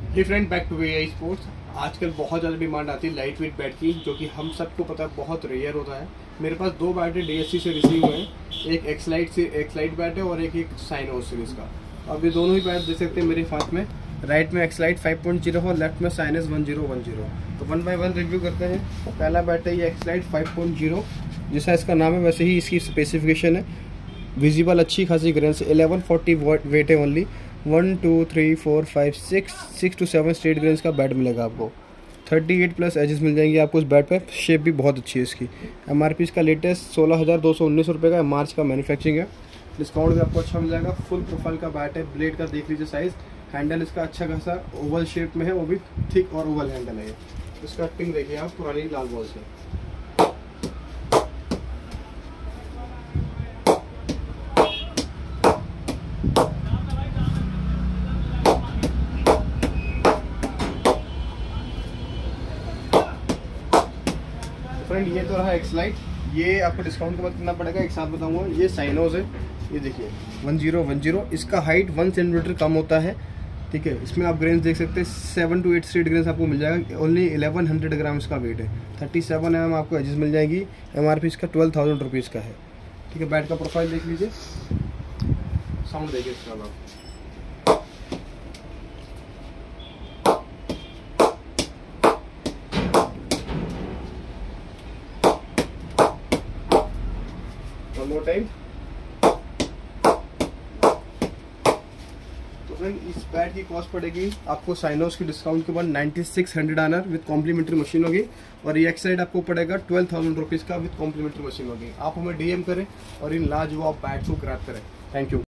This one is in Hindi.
Hey friend, back to AI sports. आजकल बहुत ज़्यादा डिमांड आती है लाइट वेट बैट की, जो कि हम सबको पता है बहुत रेयर होता है। मेरे पास दो बैट है DSC से रिसीव हुए हैं। एक एक्सलाइट बैट है और एक साइनोस सीरीज का। अब ये दोनों ही बैट देख सकते हैं मेरे हाथ में। राइट में एक्सलाइट 5.0 और लेफ्ट में साइनस 1010। तो 1 बाय 1 रिव्यू करते हैं। पहला बैट है ये एक्सलाइट 5.0, जैसा इसका नाम है वैसे ही इसकी स्पेसिफिकेशन है। विजिबल अच्छी खासी ग्रेन्स, 1140 वेट है ओनली। 1 2 3 4 5 6 to 7 स्ट्रेट ग्रेन्स का बैट मिलेगा आपको। 38+ एजेस मिल जाएंगे आपको इस बैट पे। शेप भी बहुत अच्छी है इसकी। MRP इसका लेटेस्ट 16,219 रुपये का, मार्च का मैन्युफैक्चरिंग है। डिस्काउंट भी आपको अच्छा मिल जाएगा। फुल प्रोफाइल का बैट है। ब्लेड का देख लीजिए साइज। हैंडल इसका अच्छा खासा ओवल शेप में है, वो भी थिक और ओवल हैंडल है। इसका पिंग देखिए आप, पुरानी लाल बॉल से। फ्रेंड ये तो रहा एक्सलाइट। ये आपको डिस्काउंट के बाद कितना पड़ेगा एक साथ बताऊंगा। ये साइनोज है, ये देखिए 1010। इसका हाइट 1 सेंटीमीटर कम होता है, ठीक है। इसमें आप ग्रेन्स देख सकते हैं, 7 to 8 स्ट्रेट ग्रेन्स आपको मिल जाएगा। ओनली 1100 ग्राम इसका वेट है। 37 mm आपको एजेस मिल जाएगी। MRP इसका 12,000 रुपीज़ का है, ठीक है। बैट का प्रोफाइल देख लीजिए, साउंड देखिए इसका आप। More time. तो फ्रेंड इस बैट की कॉस्ट पड़ेगी आपको साइनोस की डिस्काउंट के बाद 9600 आना विद कॉम्प्लीमेंट्री मशीन होगी। और ये एक्साइड आपको पड़ेगा 12,000 रुपीज़ का विद कॉम्प्लीमेंट्री मशीन होगी। आप हमें DM करें और इन लाजवाब बैट को ग्रैब करें। Thank you.